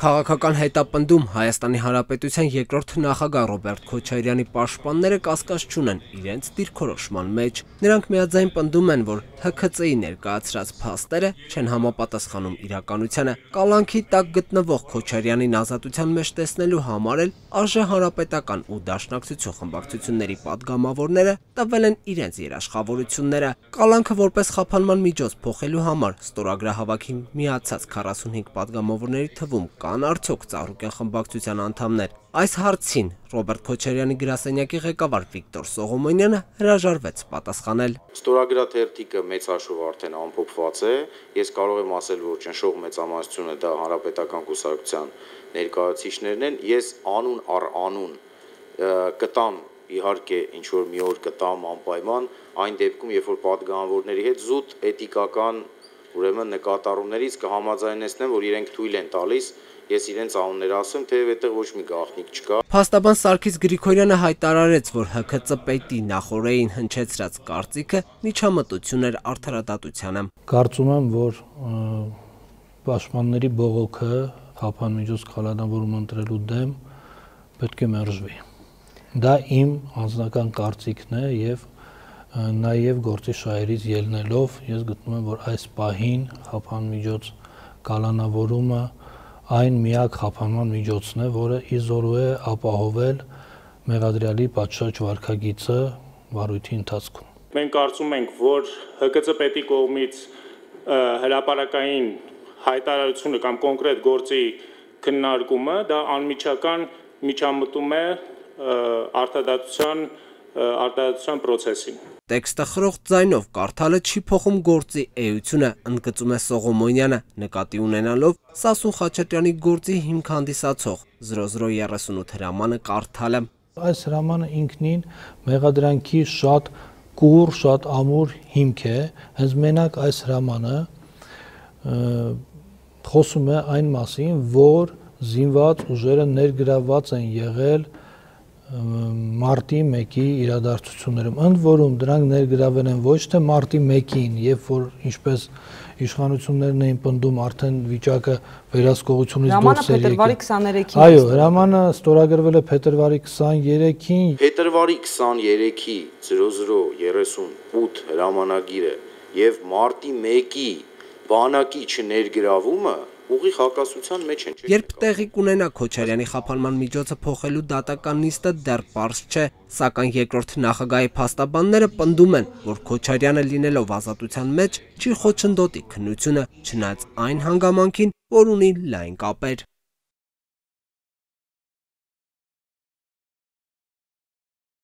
Քաղաքական հետապնդում Հայաստանի Հանրապետության երկրորդ նախագահ Ռոբերտ Քոչարյանի պաշտպանները կասկած չունեն իրենց դիրքորոշման մեջ։ Նրանք միաձայն պնդում են, որ ՀՔԾ-ի ներկայացրած փաստերը չեն համապատասխանում իրականությանը։ Կալանքի տակ գտնվող Քոչարյանին ազատության մեջ տեսնելու համար էլ ԱԺ հանրապետական ու դաշնակցություն խմբակցությունների падգամավորները տվել են իրենց երաշխավորությունները։ Կալանքը որպես խափանման միջոց փոխելու համար ստորագրահավաքին միացած 45 падգամավորների թվում կան արդյոք ծառուկյան խմբակցության անդամներ։ Այս հարցին Ռոբերտ Քոչարյանի գրասենյակի ղեկավար Վիկտոր Սողոմոնյանը հրաժարվեց պատասխանել։ Ստորագրաթերթիկը մեծ հաշվով արդեն ամփոփված է։ Ես կարող եմ ասել, որ ճնշող մեծամասնությունը դա հանրապետական կուսակցության ներկայացուցիչներն են։ Ես անուն առ անուն կտամ իհարկե ինչ որ մի օր կտամ անպայման այն դեպքում, երբ որ падգամավորների հետ զուտ էթիկական ուրեմն նկատառումներից կհամաձայնեցնեմ, որ իրենք թույլ են տալիս, ես իրենց անունները ասեմ, թեև այդտեղ ոչ մի գաղտնիք չկա։ Փաստաբան Սարգիս Գրիգորյանը հայտարարեց, որ ՀՔԾ պետի նախորդին հնչեցրած կարծիքը միջամտություն էր արդարադատությանը։ Կարծում եմ, որ պաշտպանների բողոքը խափանմիջոց կալանավորում ընտրելու դեմ պետք է մերժվի։ Դա իմ անձնական կարծիքն է եւ նաև գործի շահերից ելնելով ես գտնում եմ, որ այս պահին խափանմիջոց կալանավորումը այն միակ խափանման միջոցն է, որը իզորու է ապահովել մեղադրյալի պատշաճ վարքագիծը վարույթի ընթացքում։ Մենք կարծում ենք, որ ՀԿՑ պետի կողմից հրապարակային հայտարարությունը կամ կոնկրետ գործի քննարկումը դա անմիջական միջամտում է արտադատության process-ին։ Տեքստը խրոխտ ձայնով կարդալը չի փոխում գործի էությունը, ընդգծում է Սողոմոնյանը, նկատի ունենալով Սասուն Խաչատրյանի գործի հիմք հանդիսացող 0038 հրամանը կարդալը։ Այս հրամանը ինքնին մեղադրանքի շատ կուռ, շատ ամուր հիմք է, հենց մենակ այս հրամանը խոսում է այն մասին, որ զինված ուժերը ներգրավված են եղել մարտի 1-ի իրադարձություններում, ընդ որում դրանք ներգրավել են ոչ թե մարտի 1-ին, երբ որ ինչպես իշխանություններն էին պնդում արդեն վիճակը վերահսկողությունից դուրս էր եկել։ Փետրվարի 23-ին։ Այո, հրամանը ստորագրվել է փետրվարի 23-ին։ Փետրվարի 23-ի 0038 հրամանագիրը եւ մարտի 1-ի բանակի չներգրավումը ուղիղ հակասության մեջ են։ Երբ տեղի կունենա Քոչարյանի խափանման միջոցը փոխելու դատական նիստը դեռ պարզ չէ, սակայն երկրորդ նախագահի փաստաբանները պնդում են, որ Քոչարյանը լինելով ազատության մեջ չի խոչընդոտի քննությունը, չնայած այն հանգամանքին, որ ունի լայն կապեր։